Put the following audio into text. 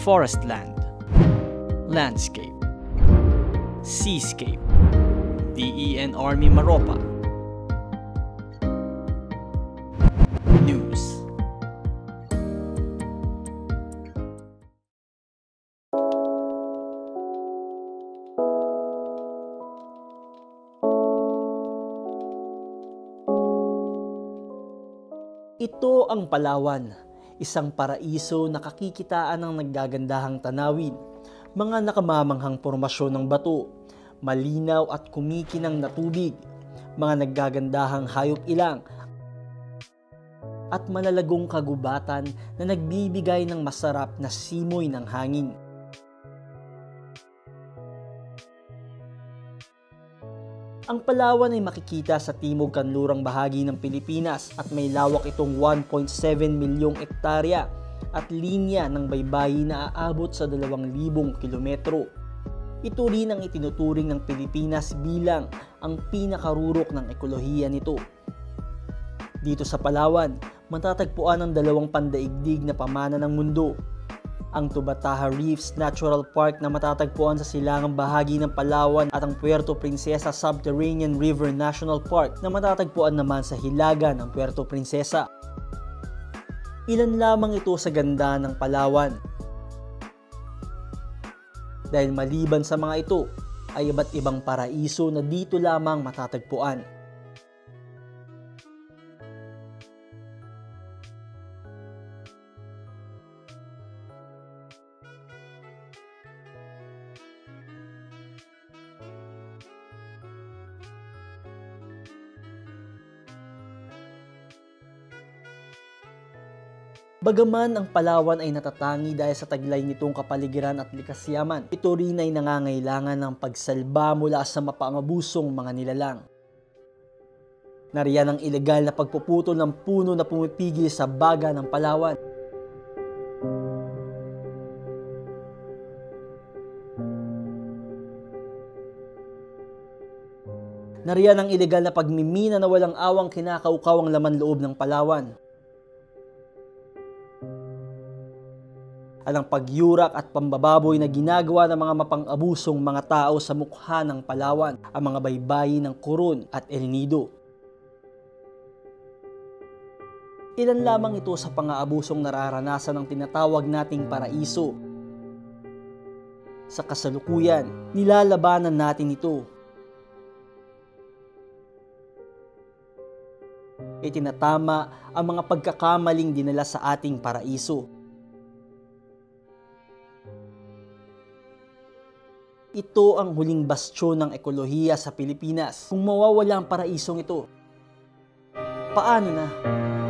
forest land, landscape, seascape, DE and Army Maropa, news. Ito ang Palawan, isang paraiso na kakikitaan ng naggagandahang tanawin, mga nakamamanghang pormasyon ng bato, malinaw at kumikinang na tubig, mga naggagandahang hayop-ilang, at malalagong kagubatan na nagbibigay ng masarap na simoy ng hangin. Ang Palawan ay makikita sa timog-kanlurang bahagi ng Pilipinas at may lawak itong 1.7 milyong ektarya at linya ng baybayin na aabot sa 2,000 kilometro. Ito rin ang itinuturing ng Pilipinas bilang ang pinakarurok ng ekolohiya nito. Dito sa Palawan, matatagpuan ang dalawang pandaigdig na pamana ng mundo. Ang Tubataha Reefs Natural Park na matatagpuan sa silangang bahagi ng Palawan at ang Puerto Princesa Subterranean River National Park na matatagpuan naman sa hilaga ng Puerto Princesa. Ilan lamang ito sa ganda ng Palawan. Dahil maliban sa mga ito, ay iba't ibang paraiso na dito lamang matatagpuan. Bagaman ang Palawan ay natatangi dahil sa taglay nitong kapaligiran at likas yaman, ito rin ay nangangailangan ng pagsalba mula sa mapangabusong mga nilalang. Nariyan ang ilegal na pagpuputol ng puno na pumipigil sa baga ng Palawan. Nariyan ang ilegal na pagmimina na walang awang kinakaukaw ang laman loob ng Palawan. At ang pagyurak at pambababoy na ginagawa ng mga mapang-abusong mga tao sa mukha ng Palawan, ang mga baybayin ng Coron at El Nido. Ilan lamang ito sa pang-aabusong nararanasan ng tinatawag nating paraiso. Sa kasalukuyan, nilalabanan natin ito. Itinatama ang mga pagkakamaling dinala sa ating paraiso. Ito ang huling bastyon ng ekolohiya sa Pilipinas. Kung mawawala ang paraisong ito, paano na?